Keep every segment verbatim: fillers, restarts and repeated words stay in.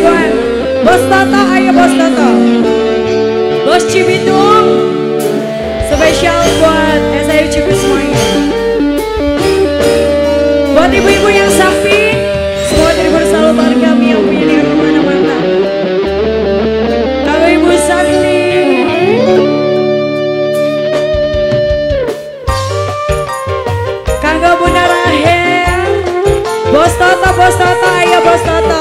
buat Bos Toto, ayo Bos Toto. Bos Cibitung, spesial buat S A U Cibit semuanya. Buat ibu-ibu yang sapi, semua terhibur selalu bareng kami yang punya niat kemana-mana. Kalau Ibu Sakti, Kanggo Bunda Rahel, Bos Toto, Bos Toto, ayo Bos Toto.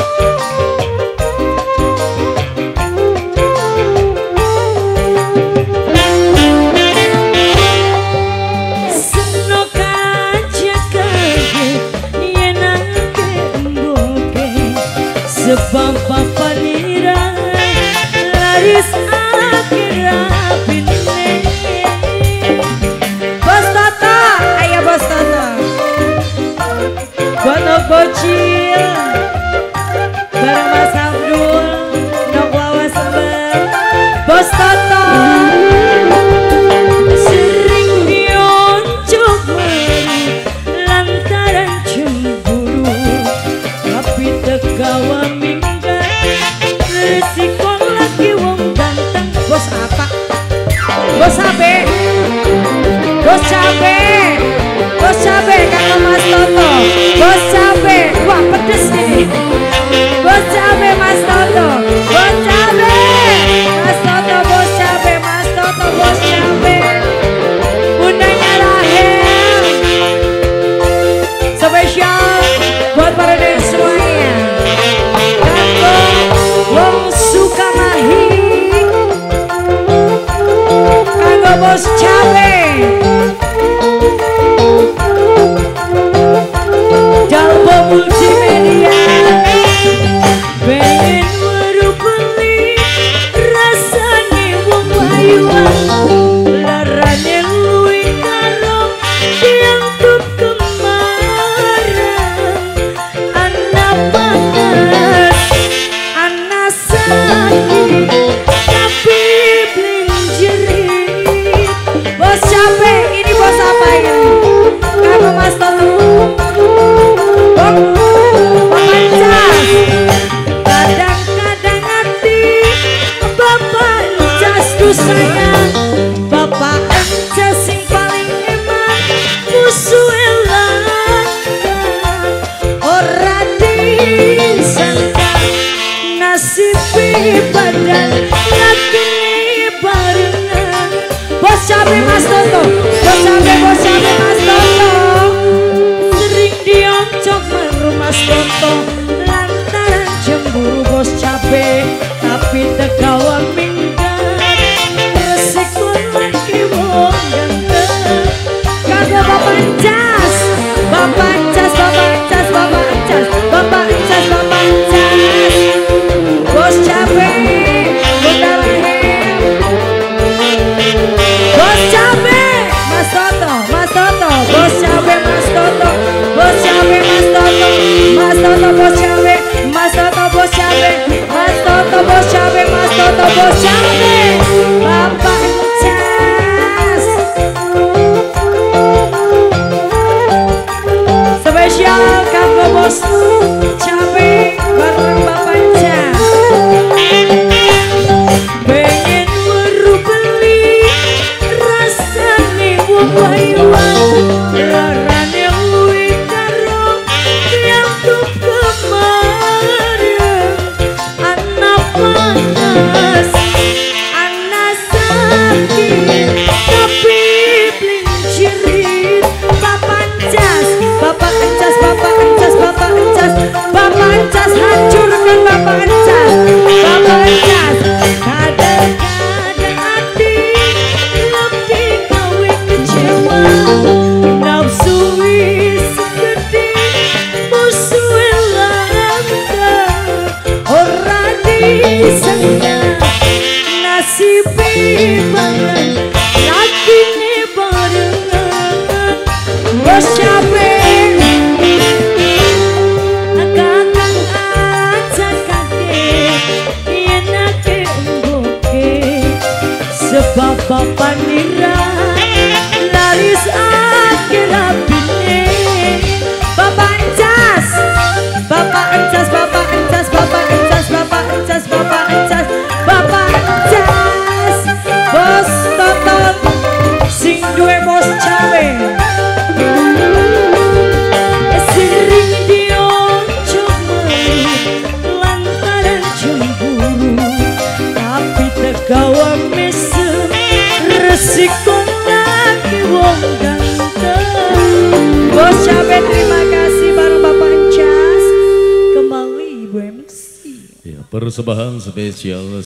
Sebab papa nira laris akhirnya pindah. Bos Toto, ayo Bos Toto. Buat Nok Bocil bareng Mas Abdul, Nok Lawas Sabar. Bos Toto Sering dioncok meri lantaran cemburu, tapi tegawa resiko lagi wong ganteng. Bos apa? Bos cabe, Bos cabe, Bos cabe kakak Mas Toto. Bos cabe, wah pedes ini. Bos cabe Mas Toto, Bos cabe, Mas Toto, Bos cabe, Mas Toto, Bos cabe. Bundanya Rahel, spesial buat para dek semuanya. Wong Sukamahi, Kanggo Bos Cabe, Jalbo Multimedia, pengen waru beli rasane wong wayuan, larane luwih karo yang tuh kemarin. Anak panas anak sakit tapi blinjerit. Bos Cabe, ini bos apa ini? Kanggo Mas Toto, Bos Pancas. Kadang-kadang hati Bapak Encas ku sayang, Bapak Encas sing paling eman musuh elaka. Ora disangka nasib badan yakin barengan. Bos Cabe Mas Toto, Bos Cabe, Bos Cabe Mas Toto. Sering dioncok meru Mas Toto lantaran cemburu Bos Cabe, tapi tegawa minggat resiko lagi wong ganteng. Kanggo Bapak Encas, Bapak Encas, Bapak Encas, Bapak Encas, Bapak Encas, Bapak Encas. Bos Cabe, Bunda Rahel. Bos Cabe, Mas Toto, Mas Toto, Bos Cabe, Mas Toto, Bos Cabe, Mas Toto, Mas Toto, Bos Cabe, Mas Toto, Bos Cabe, Mas Toto, Bos Cabe, Mas Toto, Bos Cabe. Bapak Encas, spesial kanggo Bos Cabe bareng Bapak Encas. Pengen weru beli rasane wong wayuan, larane luwih karo yang tuh kemarin. Anak panas anak sakit tapi blinjerit. Bapak Encas, Bapak Encas, Bapak Encas, Bapak Encas, Bapak Persembahan spesial